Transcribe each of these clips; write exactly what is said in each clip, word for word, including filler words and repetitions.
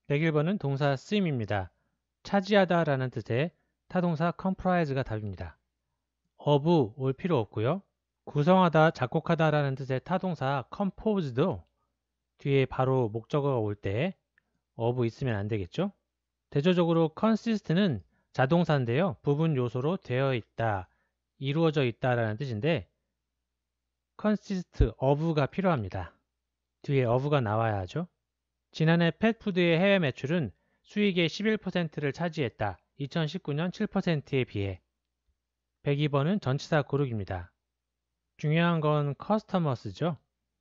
백일 번은 동사 쓰임입니다. 차지하다 라는 뜻의 타동사 comprise가 답입니다. of 올 필요 없고요. 구성하다, 작곡하다 라는 뜻의 타동사 compose도 뒤에 바로 목적어가 올 때 of 있으면 안 되겠죠? 대조적으로 consist는 자동사인데요. 부분 요소로 되어 있다, 이루어져 있다 라는 뜻인데 consist of가 필요합니다. 뒤에 of가 나와야 하죠. 지난해 펫푸드의 해외 매출은 수익의 십일 퍼센트를 차지했다. 이천십구 년 칠 퍼센트에 비해. 백이 번은 전치사 고르기입니다. 중요한 건 customers죠.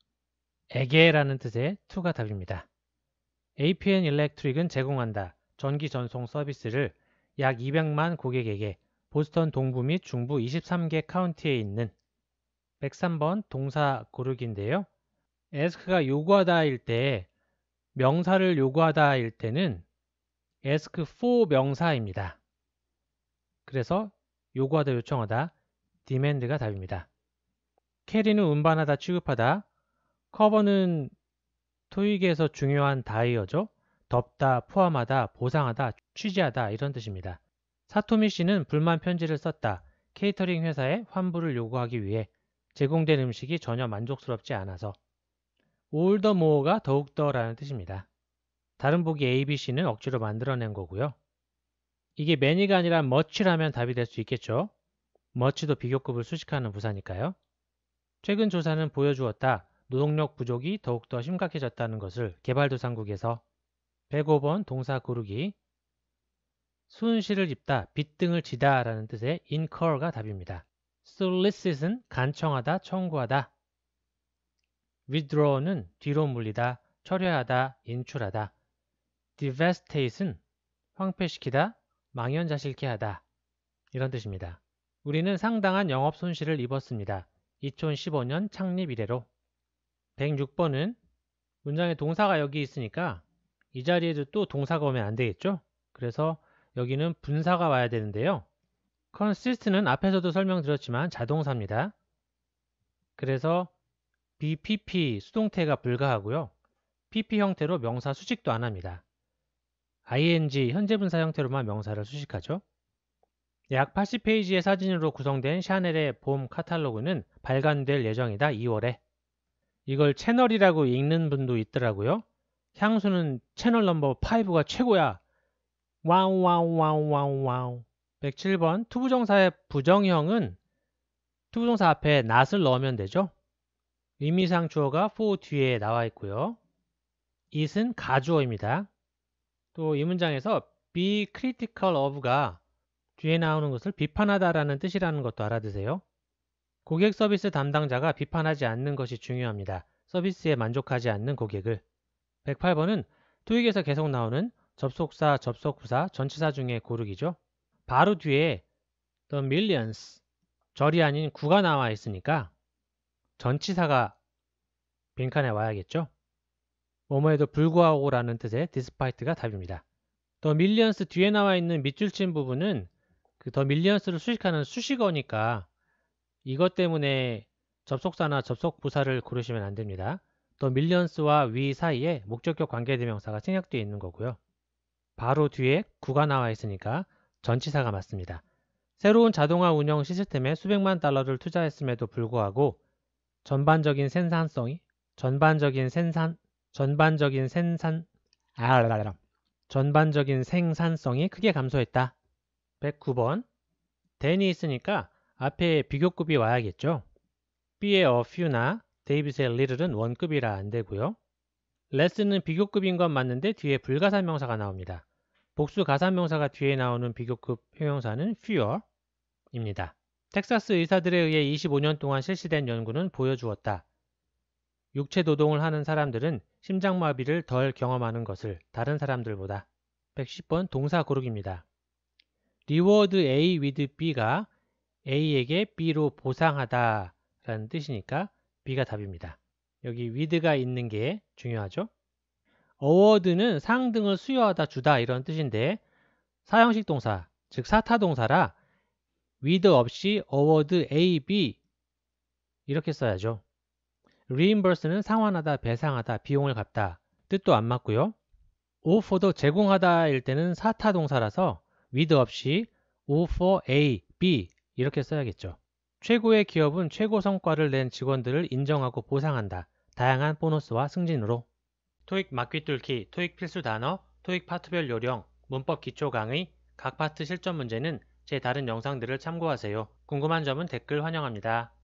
에게라는 뜻의 to가 답입니다. 에이피엔 일렉트릭은 제공한다. 전기 전송 서비스를 약 이백만 고객에게 보스턴 동부 및 중부 이십삼 개 카운티에 있는. 백삼 번 동사 고르기인데요. ask가 요구하다일 때, 명사를 요구하다일 때는 ask for 명사입니다. 그래서 요구하다, 요청하다, demand가 답입니다. 캐리는 운반하다, 취급하다, 커버는 토익에서 중요한 다이어죠. 덮다, 포함하다, 보상하다, 취지하다 이런 뜻입니다. 사토미 씨는 불만 편지를 썼다. 케이터링 회사에 환불을 요구하기 위해 제공된 음식이 전혀 만족스럽지 않아서. all the more가 더욱더 라는 뜻입니다. 다른 보기 A, B, C는 억지로 만들어낸 거고요. 이게 many가 아니라 much라면 답이 될 수 있겠죠. much도 비교급을 수식하는 부사니까요. 최근 조사는 보여주었다. 노동력 부족이 더욱더 심각해졌다는 것을 개발도상국에서. 백오 번 동사 고르기. 수은실을 입다, 빚등을 지다 라는 뜻의 incur가 답입니다. solicit은 간청하다, 청구하다. withdraw는 뒤로 물리다, 철회하다, 인출하다. devastate은 황폐시키다, 망연자실케 하다 이런 뜻입니다. 우리는 상당한 영업 손실을 입었습니다. 이천십오 년 창립 이래로. 백육 번은 문장에 동사가 여기 있으니까 이 자리에도 또 동사가 오면 안 되겠죠? 그래서 여기는 분사가 와야 되는데요. consist는 앞에서도 설명드렸지만 자동사입니다. 그래서 비피피 수동태가 불가하고요. 피피 형태로 명사 수식도 안 합니다. ing 현재 분사 형태로만 명사를 수식하죠. 약 팔십 페이지의 사진으로 구성된 샤넬의 봄 카탈로그는 발간될 예정이다. 이월에. 이걸 채널이라고 읽는 분도 있더라고요. 향수는 채널 넘버 오가 최고야. 와우 와우 와우 와우 와우. 백칠 번 투부정사의 부정형은 투부정사 앞에 not을 넣으면 되죠. 의미상 주어가 for 뒤에 나와 있고요. it은 가주어입니다. 또 이 문장에서 be critical of가 뒤에 나오는 것을 비판하다라는 뜻이라는 것도 알아두세요. 고객 서비스 담당자가 비판하지 않는 것이 중요합니다. 서비스에 만족하지 않는 고객을. 백팔 번은 토익에서 계속 나오는 접속사, 접속부사, 전치사 중에 고르기죠. 바로 뒤에 the millions, 절이 아닌 구가 나와 있으니까 전치사가 빈칸에 와야겠죠. 뭐뭐에도 불구하고 라는 뜻의 despite가 답입니다. the millions 뒤에 나와 있는 밑줄 친 부분은 그 the millions를 수식하는 수식어니까 이것 때문에 접속사나 접속부사를 고르시면 안 됩니다. the millions와 위 사이에 목적격 관계대명사가 생략되어 있는 거고요. 바로 뒤에 구가 나와 있으니까 전치사가 맞습니다. 새로운 자동화 운영 시스템에 수백만 달러를 투자했음에도 불구하고 전반적인 생산성이 전반적인 생산 전반적인 생산 아, 전반적인 생산성이 크게 감소했다. 백구 번 then이 있으니까 앞에 비교급이 와야겠죠. B의 a few나 데이빗의 little은 원급이라 안 되고요. less는 비교급인 건 맞는데 뒤에 불가산명사가 나옵니다. 복수 가산명사가 뒤에 나오는 비교급 형용사는 fewer입니다. 텍사스 의사들에 의해 이십오 년 동안 실시된 연구는 보여주었다. 육체 노동을 하는 사람들은 심장마비를 덜 경험하는 것을 다른 사람들보다. 백십 번 동사 고르기입니다. reward A with B가 A에게 B로 보상하다 라는 뜻이니까 B가 답입니다. 여기 with가 있는 게 중요하죠. award는 상 등을 수여하다, 주다 이런 뜻인데 사형식 동사, 즉 사타 동사라 with 없이 award A, B 이렇게 써야죠. reimburse는 상환하다, 배상하다, 비용을 갚다 뜻도 안 맞고요. offer도 제공하다일 때는 사타 동사라서 with 없이 offer A, B 이렇게 써야겠죠. 최고의 기업은 최고 성과를 낸 직원들을 인정하고 보상한다. 다양한 보너스와 승진으로. 토익 막귀 뚫기, 토익 필수 단어, 토익 파트별 요령, 문법 기초 강의, 각 파트 실전 문제는 제 다른 영상들을 참고하세요. 궁금한 점은 댓글 환영합니다.